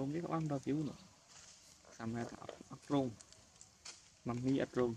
rôm biết các bạn bao phiếu nữa xăm hai thảo ốc rôm mắm mi ớt rôm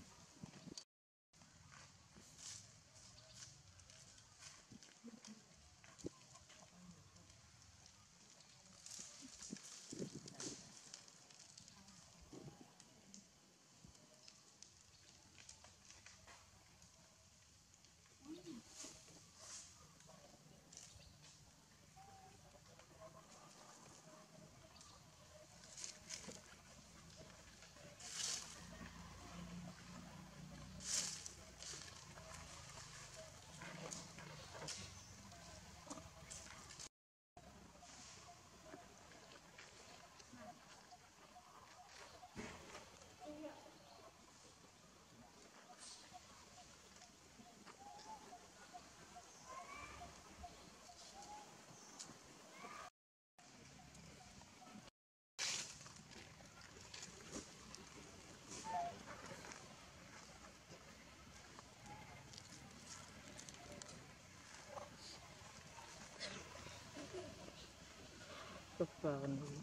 Cực vào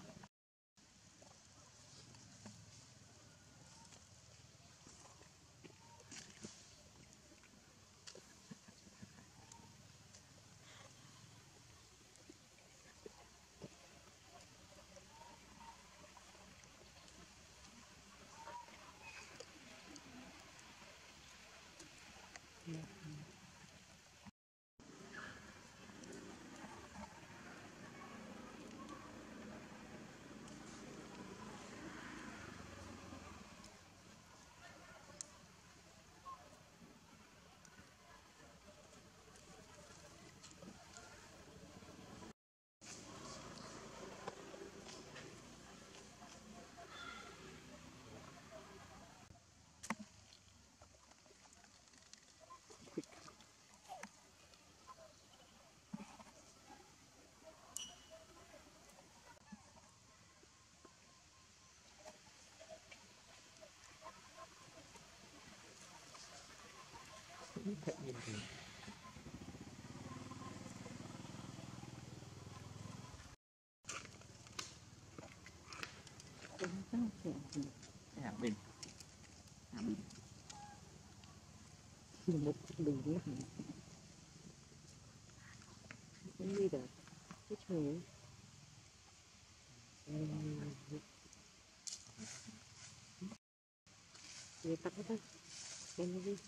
thật nhiều gì bình một đường nữa không đi được cái trời người tắt hết em đi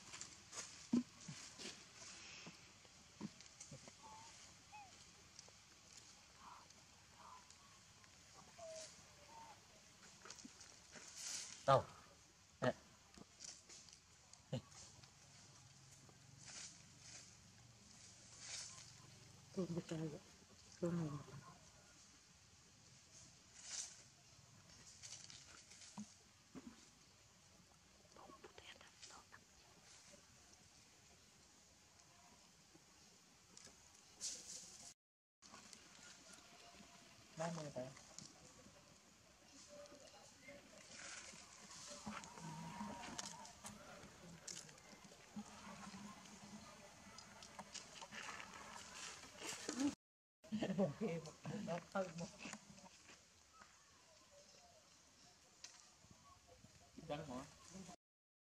đâu tôi một cái rồi ba mươi đấy một kia một đó hơn một đắng mỏ